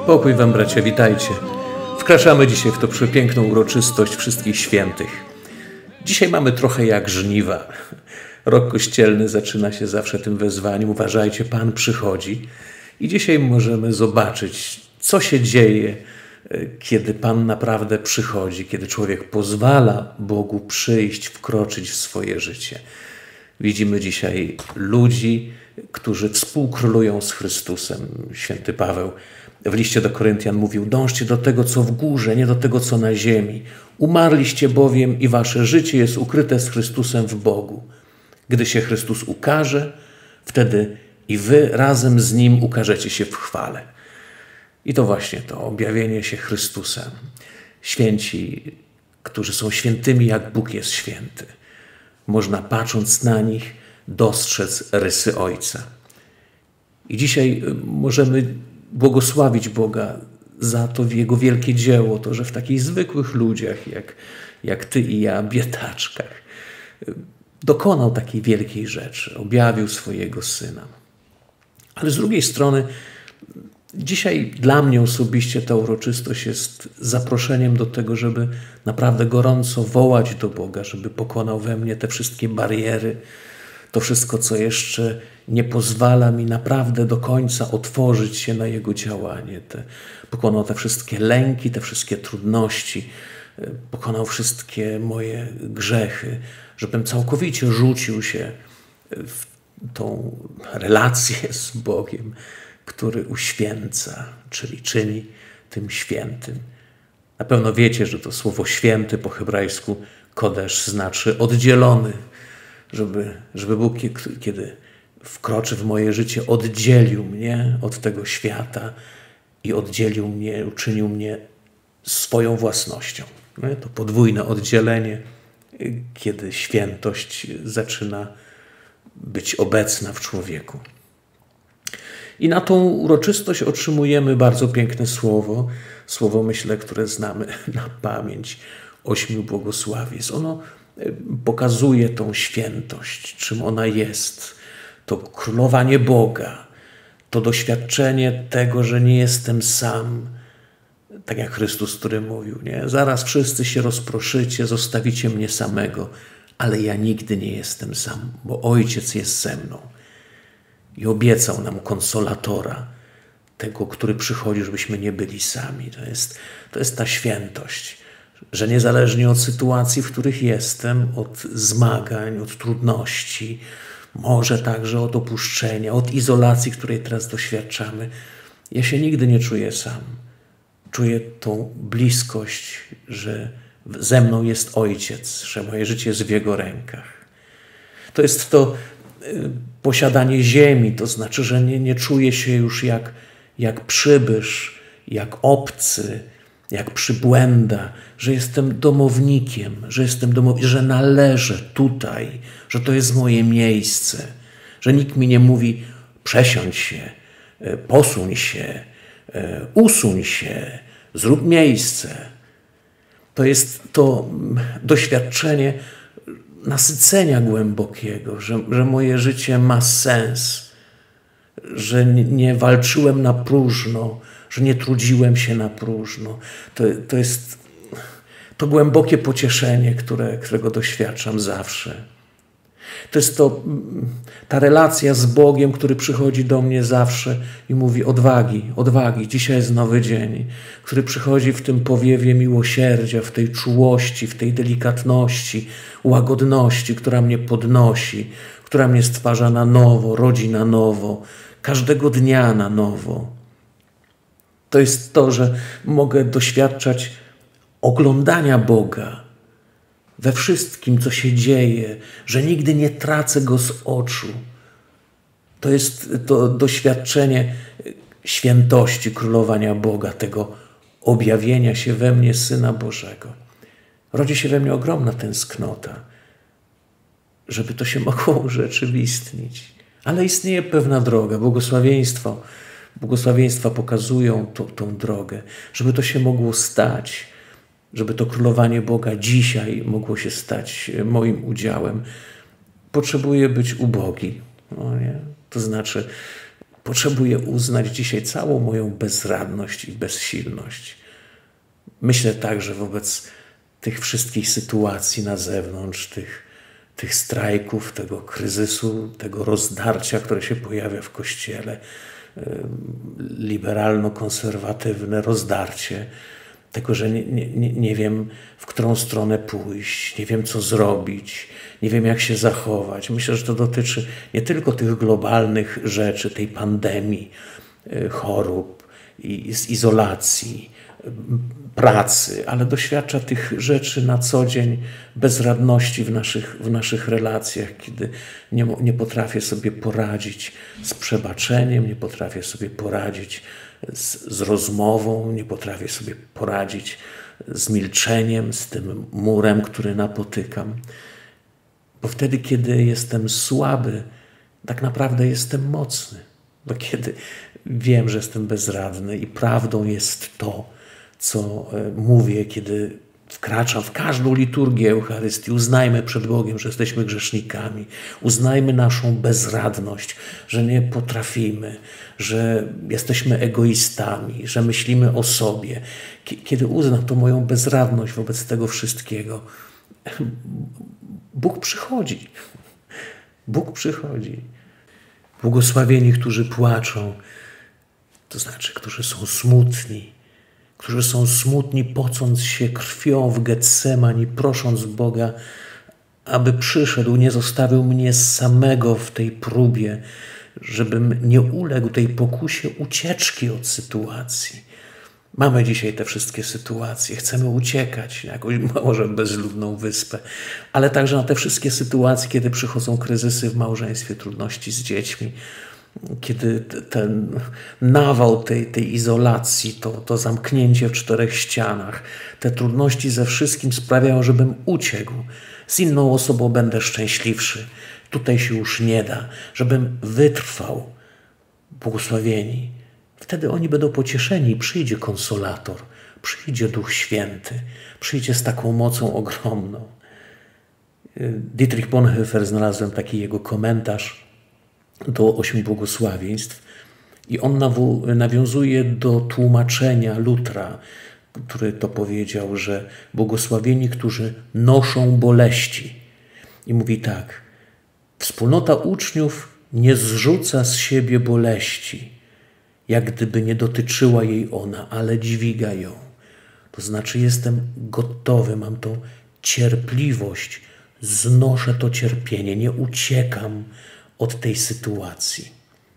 Pokój wam, bracia, witajcie. Wkraczamy dzisiaj w tą przepiękną uroczystość wszystkich świętych. Dzisiaj mamy trochę jak żniwa. Rok kościelny zaczyna się zawsze tym wezwaniem: uważajcie, Pan przychodzi. I dzisiaj możemy zobaczyć, co się dzieje, kiedy Pan naprawdę przychodzi, kiedy człowiek pozwala Bogu przyjść, wkroczyć w swoje życie. Widzimy dzisiaj ludzi, którzy współkrólują z Chrystusem. Święty Paweł w liście do Koryntian mówił: dążcie do tego, co w górze, nie do tego, co na ziemi. Umarliście bowiem i wasze życie jest ukryte z Chrystusem w Bogu. Gdy się Chrystus ukaże, wtedy i wy razem z Nim ukażecie się w chwale. I to właśnie to objawienie się Chrystusem. Święci, którzy są świętymi, jak Bóg jest święty. Można, patrząc na nich, dostrzec rysy Ojca. I dzisiaj możemy błogosławić Boga za to Jego wielkie dzieło, to, że w takich zwykłych ludziach, jak ty i ja, biedaczkach, dokonał takiej wielkiej rzeczy, objawił swojego Syna. Ale z drugiej strony, dzisiaj dla mnie osobiście ta uroczystość jest zaproszeniem do tego, żeby naprawdę gorąco wołać do Boga, żeby pokonał we mnie te wszystkie bariery, to wszystko, co jeszcze nie pozwala mi naprawdę do końca otworzyć się na Jego działanie. Pokonał te wszystkie lęki, te wszystkie trudności, pokonał wszystkie moje grzechy, żebym całkowicie rzucił się w tą relację z Bogiem, który uświęca, czyli czyni tym świętym. Na pewno wiecie, że to słowo święty po hebrajsku kodesz znaczy oddzielony, żeby Bóg, kiedy wkroczy w moje życie, oddzielił mnie od tego świata i oddzielił mnie, uczynił mnie swoją własnością. To podwójne oddzielenie, kiedy świętość zaczyna być obecna w człowieku. I na tą uroczystość otrzymujemy bardzo piękne słowo, myślę, które znamy na pamięć, 8 błogosławieństw. Ono pokazuje tą świętość, czym ona jest. To królowanie Boga, to doświadczenie tego, że nie jestem sam, tak jak Chrystus, który mówił, nie? Zaraz wszyscy się rozproszycie, zostawicie mnie samego, ale ja nigdy nie jestem sam, bo Ojciec jest ze mną. I obiecał nam konsolatora, tego, który przychodzi, żebyśmy nie byli sami. To jest ta świętość, że niezależnie od sytuacji, w których jestem, od zmagań, od trudności, może także od opuszczenia, od izolacji, której teraz doświadczamy, ja się nigdy nie czuję sam. Czuję tą bliskość, że ze mną jest Ojciec, że moje życie jest w Jego rękach. To jest to posiadanie ziemi, to znaczy, że nie czuję się już jak przybysz, jak obcy, jak przybłęda, że jestem domownikiem, że należę tutaj, że to jest moje miejsce, że nikt mi nie mówi: przesiądź się, posuń się, usuń się, zrób miejsce. To jest to doświadczenie nasycenia głębokiego, że moje życie ma sens, że nie walczyłem na próżno, że nie trudziłem się na próżno. To jest to głębokie pocieszenie, którego doświadczam zawsze. To jest ta relacja z Bogiem, który przychodzi do mnie zawsze i mówi: odwagi, dzisiaj jest nowy dzień, który przychodzi w tym powiewie miłosierdzia, w tej czułości, w tej delikatności, łagodności, która mnie podnosi, która mnie stwarza na nowo, rodzi na nowo, każdego dnia na nowo. To jest to, że mogę doświadczać oglądania Boga we wszystkim, co się dzieje, że nigdy nie tracę Go z oczu. To jest to doświadczenie świętości, królowania Boga, tego objawienia się we mnie Syna Bożego. Rodzi się we mnie ogromna tęsknota, żeby to się mogło urzeczywistnić. Ale istnieje pewna droga, błogosławieństwa pokazują tą drogę, żeby to się mogło stać, żeby to królowanie Boga dzisiaj mogło się stać moim udziałem. Potrzebuję być ubogi. No nie? To znaczy Potrzebuję uznać dzisiaj całą moją bezradność i bezsilność. Myślę także wobec tych wszystkich sytuacji na zewnątrz, tych strajków, tego kryzysu, tego rozdarcia, które się pojawia w Kościele, liberalno-konserwatywne rozdarcie, tego, że nie wiem, w którą stronę pójść, nie wiem, co zrobić, nie wiem, jak się zachować. Myślę, że to dotyczy nie tylko tych globalnych rzeczy, tej pandemii, chorób, izolacji, pracy, ale doświadcza tych rzeczy na co dzień, bezradności w naszych relacjach, kiedy nie potrafię sobie poradzić z przebaczeniem, nie potrafię sobie poradzić z rozmową, nie potrafię sobie poradzić z milczeniem, z tym murem, który napotykam. Bo wtedy, kiedy jestem słaby, tak naprawdę jestem mocny. Bo kiedy wiem, że jestem bezradny i prawdą jest to, co mówię, kiedy wkraczam w każdą liturgię Eucharystii. Uznajmy przed Bogiem, że jesteśmy grzesznikami. Uznajmy naszą bezradność, że nie potrafimy, że jesteśmy egoistami, że myślimy o sobie. Kiedy uznam tą moją bezradność wobec tego wszystkiego, Bóg przychodzi. Bóg przychodzi. Błogosławieni, którzy płaczą, to znaczy, którzy są smutni, pocąc się krwią w Getsemani, prosząc Boga, aby przyszedł, nie zostawił mnie samego w tej próbie, żebym nie uległ tej pokusie ucieczki od sytuacji. Mamy dzisiaj te wszystkie sytuacje, chcemy uciekać na jakąś może bezludną wyspę, ale także na te wszystkie sytuacje, kiedy przychodzą kryzysy w małżeństwie, trudności z dziećmi, kiedy ten nawał tej izolacji, to zamknięcie w 4 ścianach, te trudności ze wszystkim sprawiają, żebym uciekł. Z inną osobą będę szczęśliwszy. Tutaj się już nie da. Żebym wytrwał. Błogosławieni. Wtedy oni będą pocieszeni. Przyjdzie konsolator, przyjdzie Duch Święty, przyjdzie z taką mocą ogromną. Dietrich Bonhoeffer, znalazłem taki jego komentarz do 8 błogosławieństw i on nawiązuje do tłumaczenia Lutra, który to powiedział, że błogosławieni, którzy noszą boleści. I mówi tak: wspólnota uczniów nie zrzuca z siebie boleści, jak gdyby nie dotyczyła jej ona, ale dźwiga ją. To znaczy jestem gotowy, mam tą cierpliwość, znoszę to cierpienie, nie uciekam od tej sytuacji.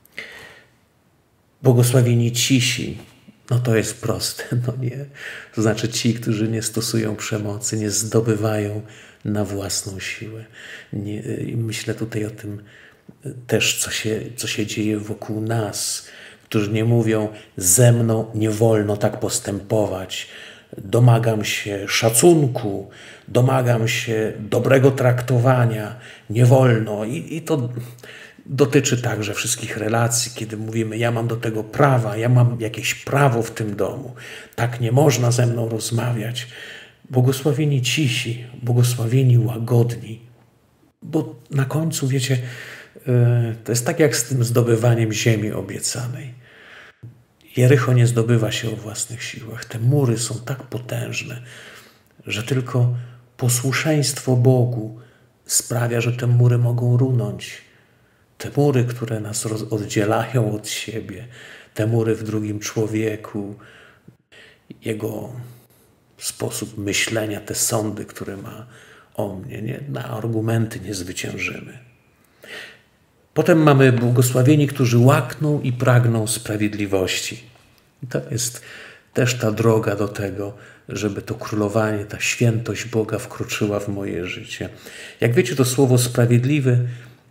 Błogosławieni cisi, no to jest proste, no nie. To znaczy ci, którzy nie stosują przemocy, nie zdobywają na własną siłę. Myślę tutaj o tym też, co się dzieje wokół nas, którzy nie mówią: ze mną nie wolno tak postępować, domagam się szacunku, domagam się dobrego traktowania, nie wolno. I to dotyczy także wszystkich relacji, kiedy mówimy: ja mam do tego prawa, ja mam jakieś prawo w tym domu, tak nie można ze mną rozmawiać. Błogosławieni cisi, błogosławieni łagodni. Bo na końcu, wiecie, to jest tak jak z tym zdobywaniem ziemi obiecanej. Jericho nie zdobywa się o własnych siłach. Te mury są tak potężne, że tylko posłuszeństwo Bogu sprawia, że te mury mogą runąć. Te mury, które nas oddzielają od siebie, te mury w drugim człowieku, jego sposób myślenia, te sądy, które ma o mnie, na argumenty nie zwyciężymy. Potem mamy błogosławieni, którzy łakną i pragną sprawiedliwości. I to jest też ta droga do tego, żeby to królowanie, ta świętość Boga wkroczyła w moje życie. Jak wiecie, to słowo sprawiedliwy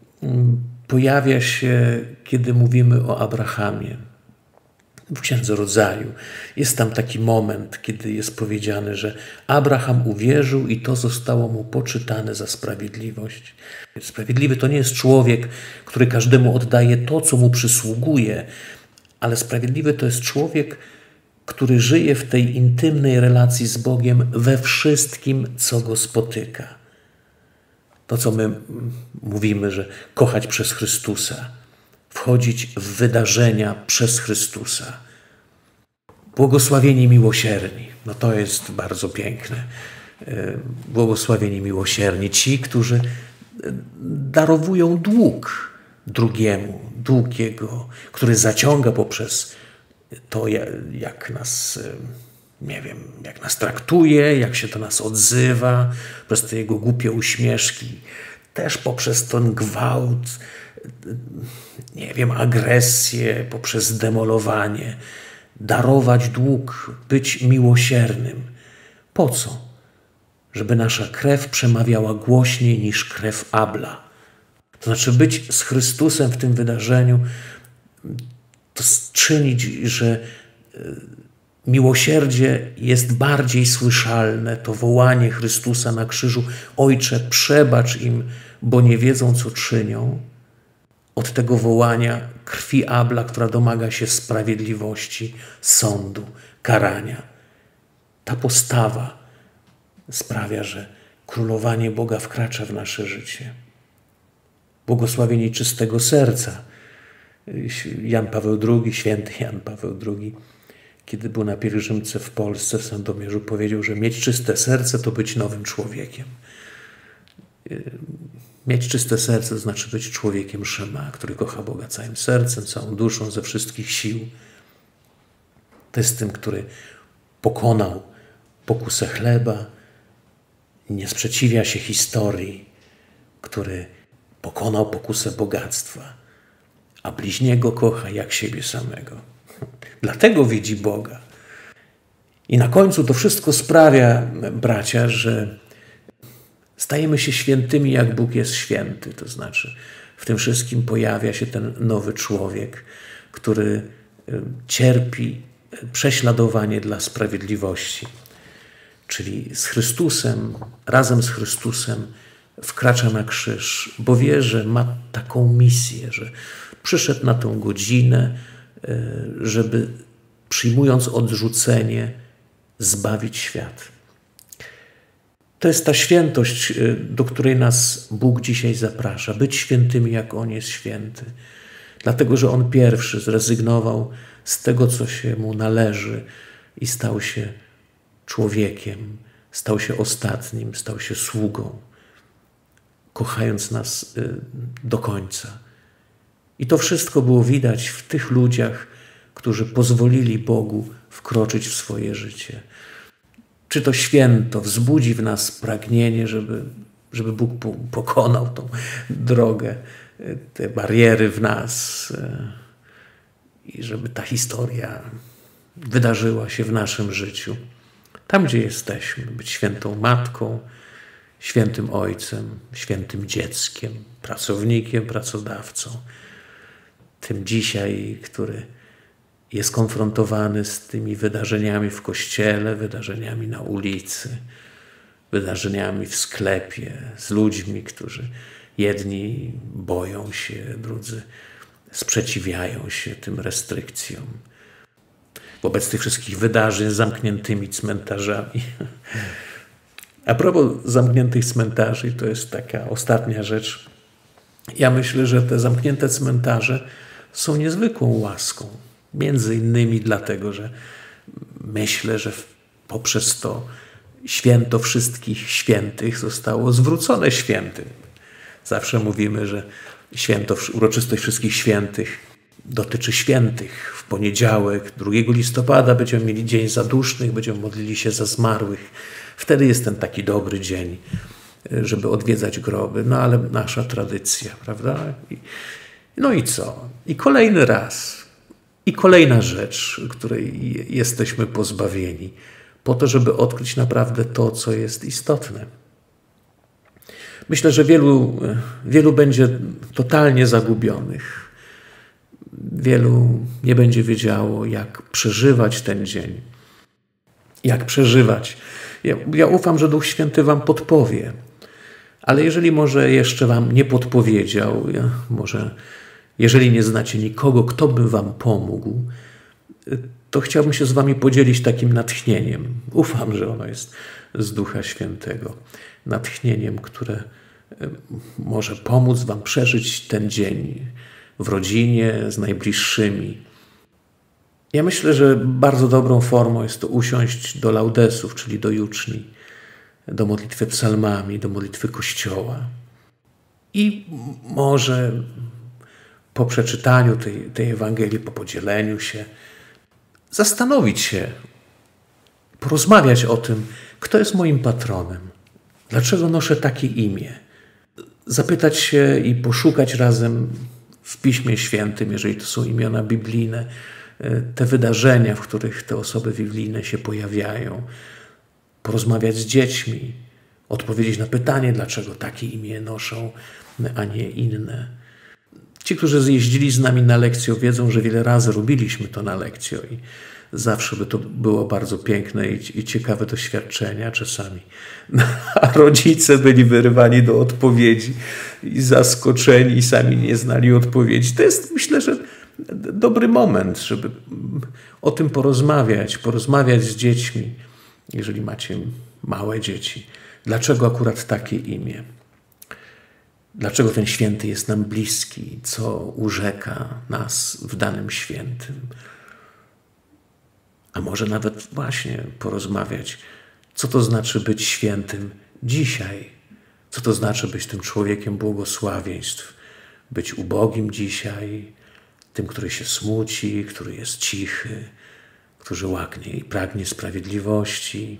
pojawia się, kiedy mówimy o Abrahamie. W Księdze Rodzaju jest tam taki moment, kiedy jest powiedziane, że Abraham uwierzył i to zostało mu poczytane za sprawiedliwość. Sprawiedliwy to nie jest człowiek, który każdemu oddaje to, co mu przysługuje, ale sprawiedliwy to jest człowiek, który żyje w tej intymnej relacji z Bogiem we wszystkim, co go spotyka. To, co my mówimy, że kochać przez Chrystusa, wchodzić w wydarzenia przez Chrystusa. Błogosławieni miłosierni. No to jest bardzo piękne. Błogosławieni miłosierni. Ci, którzy darowują dług drugiemu. Dług Jego, który zaciąga poprzez to, jak nas, nie wiem, jak nas traktuje, jak się do nas odzywa, przez te Jego głupie uśmieszki. Też poprzez ten gwałt, nie wiem, agresję, poprzez demolowanie. Darować dług, być miłosiernym. Po co? Żeby nasza krew przemawiała głośniej niż krew Abla. To znaczy być z Chrystusem w tym wydarzeniu, to czynić, że miłosierdzie jest bardziej słyszalne, to wołanie Chrystusa na krzyżu: Ojcze, przebacz im, bo nie wiedzą, co czynią, od tego wołania krwi Abla, która domaga się sprawiedliwości, sądu, karania. Ta postawa sprawia, że królowanie Boga wkracza w nasze życie. Błogosławieni czystego serca. Jan Paweł II, święty Jan Paweł II, kiedy był na pielgrzymce w Polsce, w Sandomierzu, powiedział, że mieć czyste serce to być nowym człowiekiem. Mieć czyste serce to znaczy być człowiekiem Szema, który kocha Boga całym sercem, całą duszą, ze wszystkich sił. To jest tym, który pokonał pokusę chleba, nie sprzeciwia się historii, który pokonał pokusę bogactwa, a bliźniego kocha jak siebie samego. Dlatego widzi Boga. I na końcu to wszystko sprawia, bracia, że stajemy się świętymi, jak Bóg jest święty. To znaczy, w tym wszystkim pojawia się ten nowy człowiek, który cierpi prześladowanie dla sprawiedliwości. Czyli z Chrystusem, razem z Chrystusem wkracza na krzyż, bo wie, że ma taką misję, że przyszedł na tą godzinę, żeby przyjmując odrzucenie, zbawić świat. To jest ta świętość, do której nas Bóg dzisiaj zaprasza. Być świętymi, jak On jest święty. Dlatego, że On pierwszy zrezygnował z tego, co się Mu należy i stał się człowiekiem, stał się ostatnim, stał się sługą, kochając nas do końca. I to wszystko było widać w tych ludziach, którzy pozwolili Bogu wkroczyć w swoje życie. Czy to święto wzbudzi w nas pragnienie, żeby Bóg pokonał tą drogę, te bariery w nas i żeby ta historia wydarzyła się w naszym życiu. Tam, gdzie jesteśmy, być świętą matką, świętym ojcem, świętym dzieckiem, pracownikiem, pracodawcą. Tym dzisiaj, który jest konfrontowany z tymi wydarzeniami w kościele, wydarzeniami na ulicy, wydarzeniami w sklepie, z ludźmi, którzy jedni boją się, drudzy sprzeciwiają się tym restrykcjom. Wobec tych wszystkich wydarzeń z zamkniętymi cmentarzami. A propos zamkniętych cmentarzy, to jest taka ostatnia rzecz. Ja myślę, że te zamknięte cmentarze są niezwykłą łaską. Między innymi dlatego, że myślę, że poprzez to święto wszystkich świętych zostało zwrócone świętym. Zawsze mówimy, że uroczystość wszystkich świętych dotyczy świętych. W poniedziałek, 2 listopada będziemy mieli Dzień Zadusznych, będziemy modlili się za zmarłych. Wtedy jest ten taki dobry dzień, żeby odwiedzać groby. No ale nasza tradycja, prawda? No i co? I kolejny raz. I kolejna rzecz, której jesteśmy pozbawieni, po to, żeby odkryć naprawdę to, co jest istotne. Myślę, że wielu będzie totalnie zagubionych. Wielu nie będzie wiedziało, jak przeżywać ten dzień. Jak przeżywać. Ja ufam, że Duch Święty wam podpowie. Ale jeżeli może jeszcze wam nie podpowiedział, może jeżeli nie znacie nikogo, kto by wam pomógł, to chciałbym się z wami podzielić takim natchnieniem. Ufam, że ono jest z Ducha Świętego. Natchnieniem, które może pomóc wam przeżyć ten dzień w rodzinie, z najbliższymi. Ja myślę, że bardzo dobrą formą jest to usiąść do laudesów, czyli do juczni, do modlitwy psalmami, do modlitwy Kościoła. I może po przeczytaniu tej Ewangelii, po podzieleniu się, zastanowić się, porozmawiać o tym, kto jest moim patronem, dlaczego noszę takie imię. Zapytać się i poszukać razem w Piśmie Świętym, jeżeli to są imiona biblijne, te wydarzenia, w których te osoby biblijne się pojawiają. Porozmawiać z dziećmi, odpowiedzieć na pytanie, dlaczego takie imię noszą, a nie inne. Ci, którzy zjeździli z nami na lekcję, wiedzą, że wiele razy robiliśmy to na lekcję i zawsze by to było bardzo piękne i ciekawe doświadczenia czasami. A rodzice byli wyrywani do odpowiedzi i zaskoczeni i sami nie znali odpowiedzi. To jest, myślę, że dobry moment, żeby o tym porozmawiać z dziećmi, jeżeli macie małe dzieci. Dlaczego akurat takie imię? Dlaczego ten święty jest nam bliski? Co urzeka nas w danym świętym? A może nawet właśnie porozmawiać, co to znaczy być świętym dzisiaj? Co to znaczy być tym człowiekiem błogosławieństw? Być ubogim dzisiaj, tym, który się smuci, który jest cichy, który łaknie i pragnie sprawiedliwości.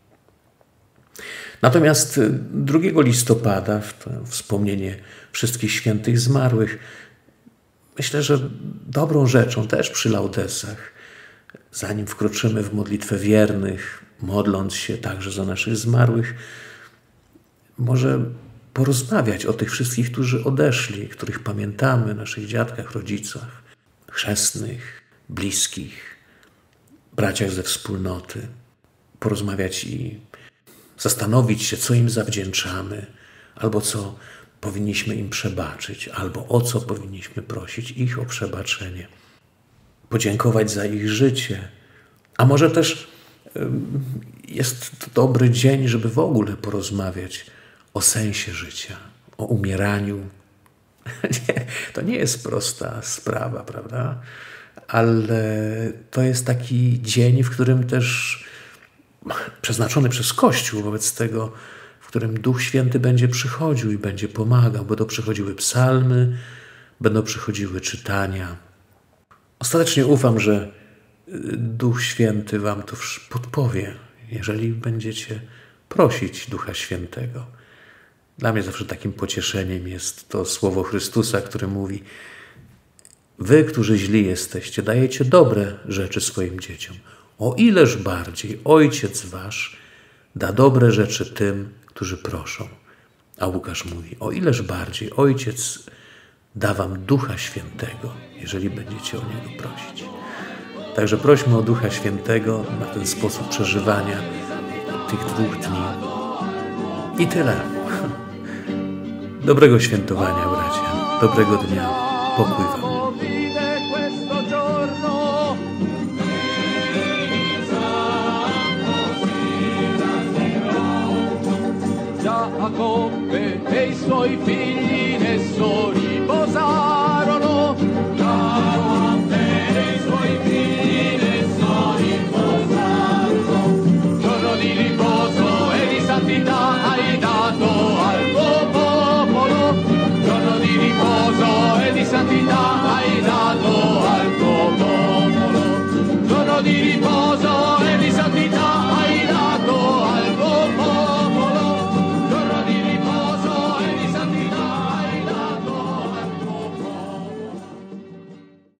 Natomiast 2 listopada, w to wspomnienie wszystkich świętych zmarłych, myślę, że dobrą rzeczą też przy laudesach, zanim wkroczymy w modlitwę wiernych, modląc się także za naszych zmarłych, może porozmawiać o tych wszystkich, którzy odeszli, których pamiętamy, naszych dziadkach, rodzicach, chrzestnych, bliskich, braciach ze wspólnoty. Porozmawiać i zastanowić się, co im zawdzięczamy, albo co powinniśmy im przebaczyć, albo o co powinniśmy prosić ich o przebaczenie. Podziękować za ich życie. A może też jest to dobry dzień, żeby w ogóle porozmawiać o sensie życia, o umieraniu. To nie jest prosta sprawa, prawda? Ale to jest taki dzień, w którym też przeznaczony przez Kościół wobec tego, w którym Duch Święty będzie przychodził i będzie pomagał. Będą przychodziły psalmy, będą przychodziły czytania. Ostatecznie ufam, że Duch Święty wam to podpowie, jeżeli będziecie prosić Ducha Świętego. Dla mnie zawsze takim pocieszeniem jest to słowo Chrystusa, które mówi: wy, którzy źli jesteście, dajecie dobre rzeczy swoim dzieciom. O ileż bardziej Ojciec wasz da dobre rzeczy tym, którzy proszą. A Łukasz mówi: o ileż bardziej Ojciec da wam Ducha Świętego, jeżeli będziecie o Niego prosić. Także prośmy o Ducha Świętego na ten sposób przeżywania tych 2 dni. I tyle. Dobrego świętowania, bracia. Dobrego dnia. Pokój wam. Giacobbe e i suoi figli ne riposarono. Giacobbe e i suoi figli ne riposarono. Giorno di riposo e di santità.